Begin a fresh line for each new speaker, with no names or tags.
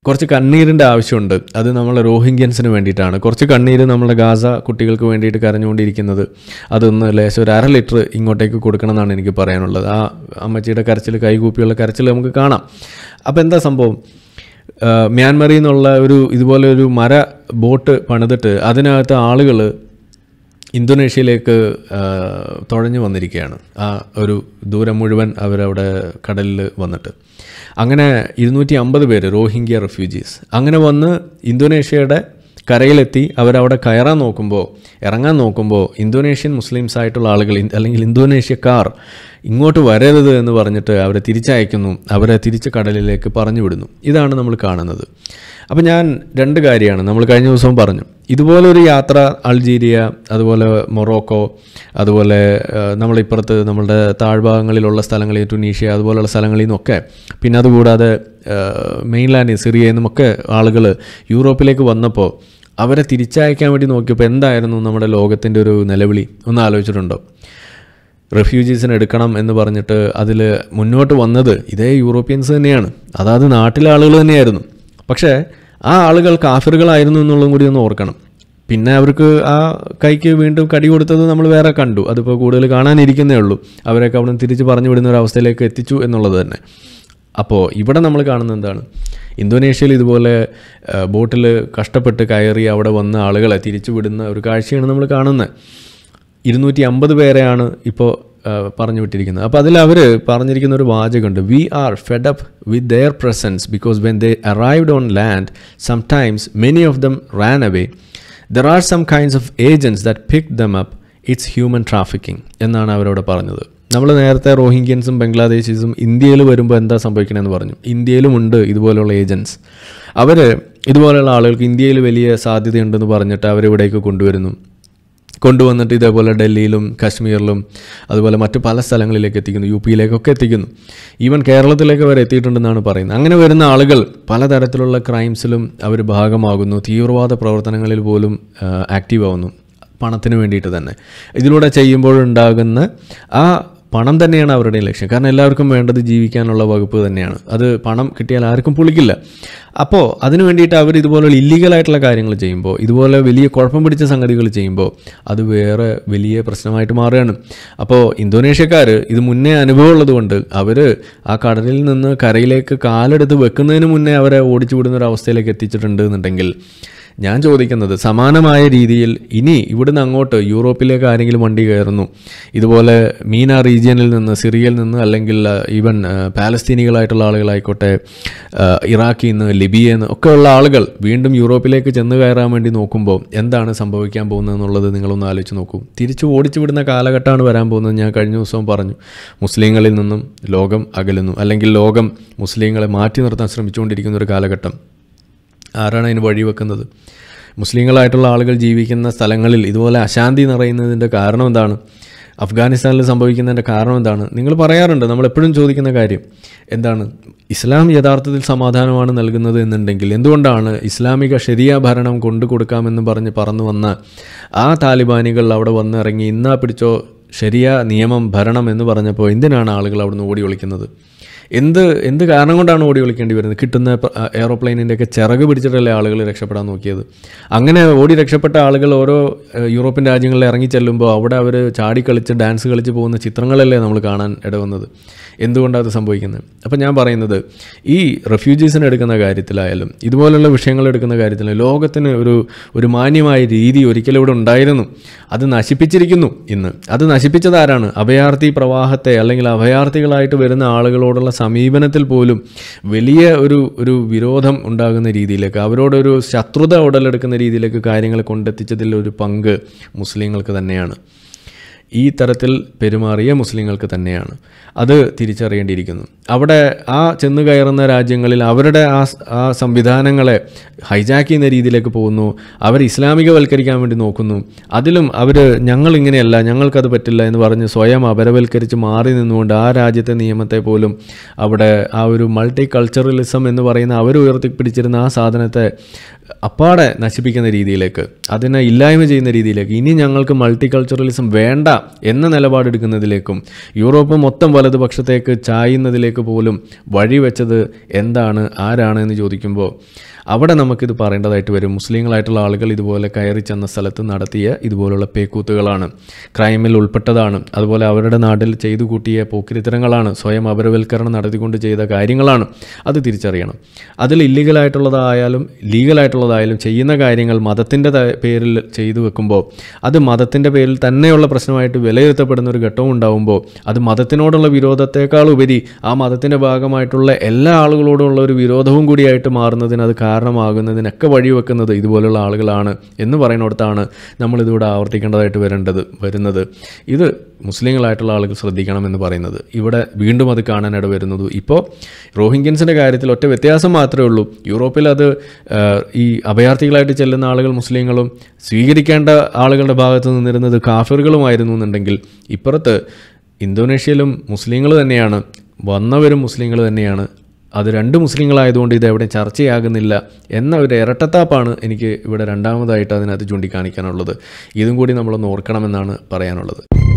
കുറച്ച് കണ്ണീരിൻ്റെ ആവശ്യമുണ്ട്. അത് നമ്മൾ റോഹിംഗ്യൻസിന് വേണ്ടിയിട്ടാണ്. കുറച്ച് കണ്ണീര് നമ്മുടെ ഗാസ കുട്ടികൾക്ക് വേണ്ടിയിട്ട് കരഞ്ഞുകൊണ്ടിരിക്കുന്നത്, അതൊന്ന് ലേശം ഒരു 1/2 ലിറ്റർ ഇങ്ങോട്ടേക്ക് കൊടുക്കണം എന്നാണ് എനിക്ക് പറയാനുള്ളത്. ആ അമ്മച്ചിയുടെ കരച്ചിൽ, കൈകൂപ്പിയുള്ള കരച്ചിൽ നമുക്ക് കാണാം. അപ്പോൾ എന്താ സംഭവം? മ്യാൻമറിൽ നിന്നുള്ള ഇതുപോലെ ഒരു മര ബോട്ട് പണിതിട്ട് അതിനകത്ത് ആളുകൾ ഇന്തോനേഷ്യയിലേക്ക് തുഴഞ്ഞു വന്നിരിക്കുകയാണ്. ആ ഒരു ദൂരം മുഴുവൻ അവരവിടെ കടലിൽ വന്നിട്ട് അങ്ങനെ 250 പേര് റോഹിംഗ്യ റെഫ്യൂജീസ് അങ്ങനെ വന്ന് ഇന്തോനേഷ്യയുടെ കരയിലെത്തി. അവരവിടെ ഇറങ്ങാൻ നോക്കുമ്പോൾ ഇന്തോനേഷ്യൻ മുസ്ലിംസ് ആയിട്ടുള്ള ആളുകൾ അല്ലെങ്കിൽ ഇന്തോനേഷ്യക്കാർ ഇങ്ങോട്ട് വരരുത് എന്ന് പറഞ്ഞിട്ട് അവരെ തിരിച്ചയക്കുന്നു, അവരെ തിരിച്ച് കടലിലേക്ക് പറഞ്ഞു വിടുന്നു. ഇതാണ് നമ്മൾ കാണുന്നത്. അപ്പോൾ ഞാൻ 2 കാര്യമാണ് നമ്മൾ കഴിഞ്ഞ ദിവസവും പറഞ്ഞു. ഇതുപോലൊരു യാത്ര അൾജീരിയ, അതുപോലെ മൊറോക്കോ, അതുപോലെ നമ്മളിപ്പുറത്ത് നമ്മളുടെ താഴ്ഭാഗങ്ങളിലുള്ള സ്ഥലങ്ങളിൽ ടുണീഷ്യ അതുപോലെയുള്ള സ്ഥലങ്ങളിൽ നിന്നൊക്കെ, പിന്നെ അതുകൂടാതെ മെയിൻലാൻഡിൽ സിറിയയിൽ നിന്നുമൊക്കെ ആളുകൾ യൂറോപ്പിലേക്ക് വന്നപ്പോൾ അവരെ തിരിച്ചയക്കാൻ വേണ്ടി നോക്കിയപ്പോൾ എന്തായിരുന്നു നമ്മുടെ ലോകത്തിൻ്റെ ഒരു നിലവിളി ഒന്ന് ആലോചിച്ചിട്ടുണ്ടോ? റെഫ്യൂജീസിനെ എടുക്കണം എന്ന് പറഞ്ഞിട്ട് അതിൽ മുന്നോട്ട് വന്നത് ഇതേ യൂറോപ്യൻസ് തന്നെയാണ്. അതായത് നാട്ടിലെ ആളുകൾ തന്നെയായിരുന്നു. പക്ഷേ ആ ആളുകൾ കാഫിറുകളായിരുന്നു എന്നുള്ളതും കൂടി ഒന്ന് ഓർക്കണം. പിന്നെ അവർക്ക് ആ കൈക്ക് വീണ്ടും കടി കൊടുത്തത് നമ്മൾ വേറെ കണ്ടു. അതിപ്പോൾ കൂടുതൽ കാണാനിരിക്കുന്നേ ഉള്ളൂ. അവരൊക്കെ അവിടെ നിന്ന് തിരിച്ച് പറഞ്ഞു വിടുന്ന ഒരു അവസ്ഥയിലേക്ക് എത്തിച്ചു എന്നുള്ളത് തന്നെ. അപ്പോൾ ഇവിടെ നമ്മൾ കാണുന്നത് എന്താണ്? ഇന്തോനേഷ്യയിൽ ഇതുപോലെ ബോട്ടിൽ കഷ്ടപ്പെട്ട് കയറി അവിടെ വന്ന ആളുകളെ തിരിച്ചു വിടുന്ന ഒരു കാഴ്ചയാണ് നമ്മൾ കാണുന്നത്. 250 പേരെയാണ് ഇപ്പോൾ പറഞ്ഞു വിട്ടിരിക്കുന്നത്. അപ്പോൾ അതിൽ അവർ പറഞ്ഞിരിക്കുന്ന ഒരു വാചകമുണ്ട്: we are fed up with their presence because when they arrived on land sometimes many of them ran away. There are some kinds of agents that pick them up. It's human trafficking എന്നാണ് അവരവിടെ പറഞ്ഞത്. നമ്മൾ നേരത്തെ റോഹിംഗ്യൻസും ബംഗ്ലാദേശീസും ഇന്ത്യയിൽ വരുമ്പോൾ എന്താ സംഭവിക്കണമെന്ന് പറഞ്ഞു. ഇന്ത്യയിലുമുണ്ട് ഇതുപോലെയുള്ള ഏജൻറ്റ്സ്. അവർ ഇതുപോലെയുള്ള ആളുകൾക്ക് ഇന്ത്യയിൽ വലിയ സാധ്യതയുണ്ടെന്ന് പറഞ്ഞിട്ട് അവരിവിടേക്ക് കൊണ്ടുവന്നിട്ട് ഇതേപോലെ ഡൽഹിയിലും കാശ്മീരിലും അതുപോലെ മറ്റു പല സ്ഥലങ്ങളിലേക്ക് എത്തിക്കുന്നു, യുപിയിലേക്കൊക്കെ എത്തിക്കുന്നു. ഈവൻ കേരളത്തിലേക്ക് വരെ എത്തിയിട്ടുണ്ടെന്നാണ് പറയുന്നത്. അങ്ങനെ വരുന്ന ആളുകൾ പലതരത്തിലുള്ള ക്രൈംസിലും അവർ ഭാഗമാകുന്നു, തീവ്രവാദ പ്രവർത്തനങ്ങളിൽ പോലും ആക്റ്റീവ് ആവുന്നു, പണത്തിന് വേണ്ടിയിട്ട് തന്നെ. ഇതിലൂടെ ചെയ്യുമ്പോഴുണ്ടാകുന്ന ആ പണം തന്നെയാണ് അവരുടെ ലക്ഷ്യം. കാരണം എല്ലാവർക്കും വേണ്ടത് ജീവിക്കാനുള്ള വകുപ്പ് തന്നെയാണ്. അത് പണം കിട്ടിയാൽ ആർക്കും പൊളിക്കില്ല. അപ്പോൾ അതിനു വേണ്ടിയിട്ട് അവർ ഇതുപോലുള്ള ഇല്ലീഗലായിട്ടുള്ള കാര്യങ്ങൾ ചെയ്യുമ്പോൾ, ഇതുപോലെ വലിയ കുഴപ്പം പിടിച്ച സംഗതികൾ ചെയ്യുമ്പോൾ അത് വേറെ വലിയ പ്രശ്നമായിട്ട് മാറുകയാണ്. അപ്പോൾ ഇന്തോനേഷ്യക്കാർ ഇത് മുന്നേ അനുഭവമുള്ളത് കൊണ്ട് അവർ ആ കടലിൽ നിന്ന് കരയിലേക്ക് കാലെടുത്ത് വെക്കുന്നതിന് മുന്നേ അവരെ ഓടിച്ചു വിടുന്ന ഒരു അവസ്ഥയിലേക്ക് എത്തിച്ചിട്ടുണ്ട് എന്നുണ്ടെങ്കിൽ, ഞാൻ ചോദിക്കുന്നത് സമാനമായ രീതിയിൽ ഇനി ഇവിടുന്ന് അങ്ങോട്ട് യൂറോപ്പിലേക്ക് ആരെങ്കിലും വണ്ടി കയറുന്നു, ഇതുപോലെ മീന റീജിയനിൽ നിന്ന്, സിറിയയിൽ നിന്ന്, അല്ലെങ്കിൽ ഈവൻ പാലസ്തീനികളായിട്ടുള്ള ആളുകളായിക്കോട്ടെ, ഇറാഖിൽ നിന്ന്, ലിബിയയിൽ നിന്ന് ഒക്കെ ഉള്ള ആളുകൾ വീണ്ടും യൂറോപ്പിലേക്ക് ചെന്ന് കയറാൻ വേണ്ടി നോക്കുമ്പോൾ എന്താണ് സംഭവിക്കാൻ പോകുന്നതെന്നുള്ളത് നിങ്ങളൊന്ന് ആലോചിച്ച് നോക്കൂ. തിരിച്ചു ഓടിച്ചു വിടുന്ന കാലഘട്ടമാണ് വരാൻ പോകുന്നത്. ഞാൻ കഴിഞ്ഞ ദിവസവും പറഞ്ഞു, മുസ്ലിങ്ങളിൽ നിന്നും ലോകം അകലുന്നു, അല്ലെങ്കിൽ ലോകം മുസ്ലിങ്ങളെ മാറ്റി നിർത്താൻ ശ്രമിച്ചുകൊണ്ടിരിക്കുന്ന ഒരു കാലഘട്ടം. ആരാണ് അതിന് വഴിവെക്കുന്നത്? മുസ്ലിങ്ങളായിട്ടുള്ള ആളുകൾ ജീവിക്കുന്ന സ്ഥലങ്ങളിൽ ഇതുപോലെ അശാന്തി നിറയുന്നതിൻ്റെ കാരണം എന്താണ്? അഫ്ഗാനിസ്ഥാനിൽ സംഭവിക്കുന്നതിൻ്റെ കാരണം എന്താണ്? നിങ്ങൾ പറയാറുണ്ട്, നമ്മളെപ്പോഴും ചോദിക്കുന്ന കാര്യം എന്താണ്? ഇസ്ലാം യഥാർത്ഥത്തിൽ സമാധാനമാണ് നൽകുന്നത് എന്നുണ്ടെങ്കിൽ എന്തുകൊണ്ടാണ് ഇസ്ലാമിക ശരിയ ഭരണം കൊണ്ടു കൊടുക്കാമെന്ന് പറഞ്ഞ് പറന്നു വന്ന ആ താലിബാനികൾ അവിടെ വന്നിറങ്ങി ഇന്നാ പിടിച്ചോ ശരിയ നിയമം ഭരണം എന്ന് പറഞ്ഞപ്പോൾ എന്തിനാണ് ആളുകൾ അവിടെ നിന്ന് ഓടി ഒളിക്കുന്നത്? എന്ത് കാരണം കൊണ്ടാണ് ഓടി ഒളിക്കേണ്ടി വരുന്നത്? കിട്ടുന്ന എയറോപ്ലെയിനിൻ്റെയൊക്കെ ചിറക് പിടിച്ചിട്ടല്ലേ ആളുകൾ രക്ഷപ്പെടാൻ നോക്കിയത്. അങ്ങനെ ഓടി രക്ഷപ്പെട്ട ആളുകൾ ഓരോ യൂറോപ്യൻ രാജ്യങ്ങളിൽ ഇറങ്ങി ചെല്ലുമ്പോൾ അവിടെ അവർ ചാടിക്കളിച്ച് ഡാൻസ് കളിച്ച് പോകുന്ന ചിത്രങ്ങളല്ലേ നമ്മൾ കാണാൻ ഇടവന്നത്. എന്തുകൊണ്ടാണ് അത് സംഭവിക്കുന്നത്? അപ്പോൾ ഞാൻ പറയുന്നത്, ഈ റെഫ്യൂജീസിനെ എടുക്കുന്ന കാര്യത്തിലായാലും ഇതുപോലുള്ള വിഷയങ്ങൾ എടുക്കുന്ന കാര്യത്തിലും ലോകത്തിന് ഒരു മാന്യമായ രീതി ഒരിക്കലും ഇവിടെ ഉണ്ടായിരുന്നു. അത് നശിപ്പിച്ചിരിക്കുന്നു ഇന്ന്. അത് നശിപ്പിച്ചതാരാണ്? അഭയാർത്ഥി പ്രവാഹത്തെ, അല്ലെങ്കിൽ അഭയാർത്ഥികളായിട്ട് വരുന്ന ആളുകളോടുള്ള സമീപനത്തിൽ പോലും വലിയ ഒരു വിരോധം ഉണ്ടാകുന്ന രീതിയിലേക്ക്, അവരോടൊരു ശത്രുത ഉടലെടുക്കുന്ന രീതിയിലേക്ക് കാര്യങ്ങൾ കൊണ്ടെത്തിച്ചതിൽ ഒരു പങ്ക് മുസ്ലിങ്ങൾക്ക് തന്നെയാണ്. ഈ തരത്തിൽ പെരുമാറിയ മുസ്ലിങ്ങൾക്ക് തന്നെയാണ്. അത് തിരിച്ചറിയേണ്ടിയിരിക്കുന്നു. അവിടെ ആ ചെന്ന് കയറുന്ന രാജ്യങ്ങളിൽ അവരുടെ ആ സംവിധാനങ്ങളെ ഹൈജാക്ക് ചെയ്യുന്ന രീതിയിലേക്ക് പോകുന്നു. അവർ ഇസ്ലാമികവൽക്കരിക്കാൻ വേണ്ടി നോക്കുന്നു. അതിലും അവർ ഞങ്ങളിങ്ങനെയല്ല, ഞങ്ങൾക്കത് പറ്റില്ല എന്ന് പറഞ്ഞ് സ്വയം അപരവൽക്കരിച്ച് മാറി നിന്നുകൊണ്ട് ആ രാജ്യത്തെ നിയമത്തെ പോലും അവിടെ ആ ഒരു മൾട്ടി കൾച്ചറലിസം എന്ന് പറയുന്ന അവർ ഉയർത്തിപ്പിടിച്ചിരുന്ന ആ സാധനത്തെ അപ്പാടെ നശിപ്പിക്കുന്ന രീതിയിലേക്ക്, അതിനെ ഇല്ലായ്മ ചെയ്യുന്ന രീതിയിലേക്ക്, ഇനി ഞങ്ങൾക്ക് മൾട്ടി കൾച്ചറലിസം വേണ്ട എന്ന നിലപാടെടുക്കുന്നതിലേക്കും യൂറോപ്പ് മൊത്തം വലതുപക്ഷത്തേക്ക് ചായുന്നതിലേക്ക് പോലും വഴിവെച്ചത് എന്താണ്, ആരാണ് എന്ന് ചോദിക്കുമ്പോൾ അവിടെ നമുക്കിത് പറയേണ്ടതായിട്ട് വരും. മുസ്ലിങ്ങളായിട്ടുള്ള ആളുകൾ ഇതുപോലെ കയറി ചെന്ന സ്ഥലത്ത് നടത്തിയ ഇതുപോലുള്ള പേക്കൂത്തുകളാണ്, ക്രൈമിൽ ഉൾപ്പെട്ടതാണ്. അതുപോലെ അവരുടെ നാട്ടിൽ ചെയ്തു കൂട്ടിയ പോക്കിരിത്തരങ്ങളാണ്, സ്വയം അപരവൽക്കരണം നടത്തിക്കൊണ്ട് ചെയ്ത കാര്യങ്ങളാണ്. അത് തിരിച്ചറിയണം. അതിൽ ഇല്ലീഗലായിട്ടുള്ളതായാലും ലീഗലായിട്ടുള്ളതായാലും ചെയ്യുന്ന കാര്യങ്ങൾ മതത്തിൻ്റെ പേരിൽ ചെയ്തു വെക്കുമ്പോൾ അത് മതത്തിൻ്റെ പേരിൽ തന്നെയുള്ള പ്രശ്നമായിട്ട് വിലയിരുത്തപ്പെടുന്ന ഒരു ഘട്ടവും ഉണ്ടാകുമ്പോൾ അത് മതത്തിനോടുള്ള വിരോധത്തെക്കാളുപരി ആ മതത്തിൻ്റെ ഭാഗമായിട്ടുള്ള എല്ലാ ആളുകളോടുമുള്ള ഒരു വിരോധവും കൂടിയായിട്ട് മാറുന്നതിന് അത് കാരണമാകുന്നതിനൊക്കെ വഴിവെക്കുന്നത് ഇതുപോലുള്ള ആളുകളാണ് എന്ന് പറയുന്നിടത്താണ് നമ്മളിതിവിടെ ആവർത്തിക്കേണ്ടതായിട്ട് വരുന്നത്. ഇത് മുസ്ലിങ്ങളായിട്ടുള്ള ആളുകൾ ശ്രദ്ധിക്കണമെന്ന് പറയുന്നത്. ഇവിടെ വീണ്ടും അത് കാണാനിട വരുന്നത് ഇപ്പോൾ റോഹിംഗ്യൻസിൻ്റെ കാര്യത്തിൽ ഒറ്റ വ്യത്യാസം മാത്രമേ ഉള്ളൂ. യൂറോപ്പിൽ അത് ഈ അഭയാർത്ഥികളായിട്ട് ചെല്ലുന്ന ആളുകൾ മുസ്ലിങ്ങളും സ്വീകരിക്കേണ്ട ആളുകളുടെ ഭാഗത്ത് നിന്നിരുന്നത് കാഫിറുകളുമായിരുന്നു എന്നുണ്ടെങ്കിൽ ഇപ്പുറത്ത് ഇന്തോനേഷ്യയിലും മുസ്ലിങ്ങൾ തന്നെയാണ്, വന്നവരും മുസ്ലിങ്ങൾ തന്നെയാണ്. അത് രണ്ട് മുസ്ലിങ്ങളായതുകൊണ്ട് ഇത് എവിടെ ചർച്ചയാകുന്നില്ല എന്ന ഒരു ഇരട്ടത്താപ്പാണ് എനിക്ക് ഇവിടെ രണ്ടാമതായിട്ട് അതിനകത്ത് ചൂണ്ടിക്കാണിക്കാനുള്ളത്. ഇതും കൂടി നമ്മളൊന്ന് ഓർക്കണമെന്നാണ് പറയാനുള്ളത്.